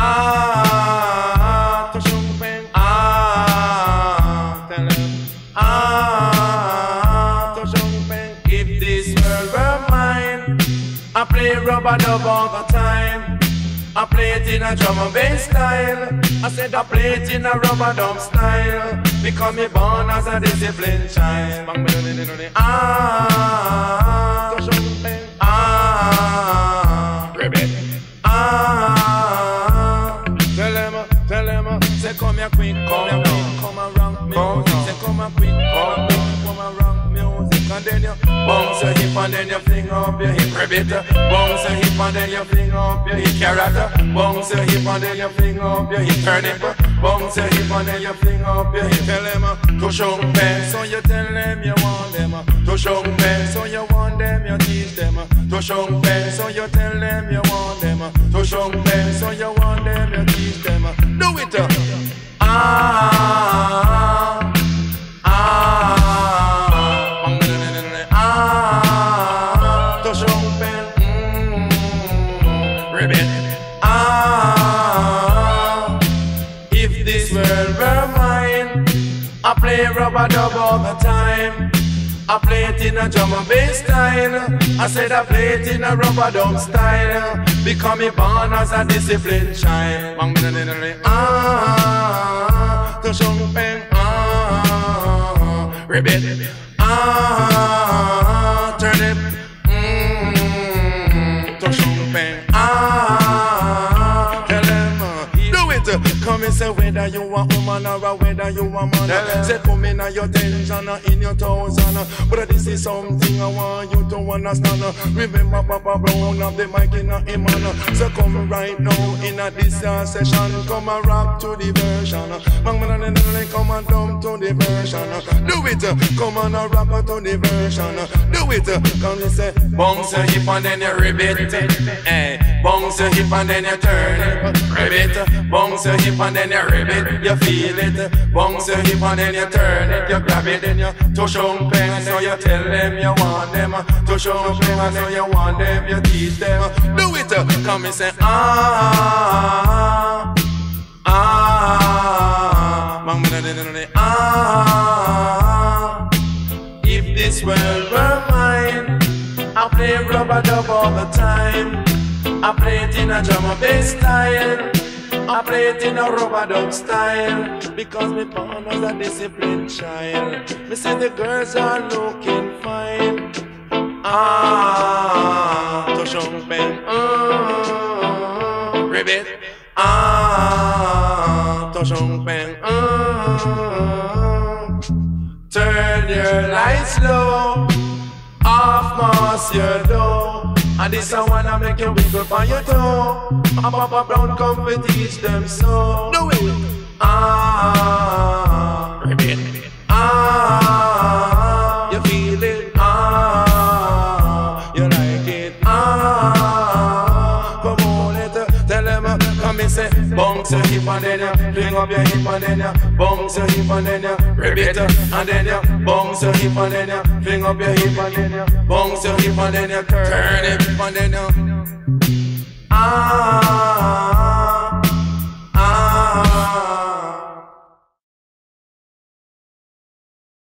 to Sheng Peng, tell him, to Sheng Peng. If this world were mine, I play rubber dub all the time. I play it in a drum and bass style. I said I play it in a rubber dub style, because me born as a disciplined child. To Sheng Peng, Reid. Tell him, say come here quick, come around music. Say come here quick, come around music. And then you bounce your hip and then you fling up your hip, Reid. Bounce your hip and then you fling up your hip, carrot. Bounce your hip and then you fling up your hip, turnip. Bounce your hip and then you fling up your hip. Tell him to Sheng Peng, so you tell them you want them. To Sheng Peng, so you want them, you teach them. To Sheng Peng, so you tell them you want them. To Sheng Peng, so you want them, you teach them. Do it. To Sheng Peng, Reid. If this world were mine, I play rubber dub all the time. I play it in a drum and bass style. I said I play it in a rubber dub style, because me born as a disciplined child. To Sheng Peng, Reid. Turn it. To Sheng Peng, tell them, do it. Come and say whether you a woman or whether you a man. Say come in your tension or in your thousand. But this is something I want you to understand. Remember Papa Brown of the mic in a man. So come right now in a this session. Come and rock to the version. Come and dump to the version. Do it. Come on and rock to the version. Do it. Come and say bounce your hip and then you ribbit it. Bounce your hip and then you turn it. Ribbit. Bounce your hip and then you ribbit. You feel it. Bounce your hip and then you turn it. You grab it and you to Sheng Peng, so you tell them you want them. To Sheng Peng, so you want them, you teach them. Do it. Come and say if this world were mine, I play rubber dub all the time. I play it in a drum and bass style. I play it in a rubber dub style, because me born as a disciplined child. Me say the girls are looking fine. To Sheng Peng, Reid. To Sheng Peng, turn your lights low, off mass your door. And this I wanna make you wiggle on your toe. Papa Brown come to teach them so. Do it. Reid. You feel it. You like it. Come on, tell them. Come and say, bounce your hip and then you fling up your hip and then you bounce your hip and then you Reid. And then you bounce your hip and then you fling up your hip and then you bounce your hip and then you turn it and then you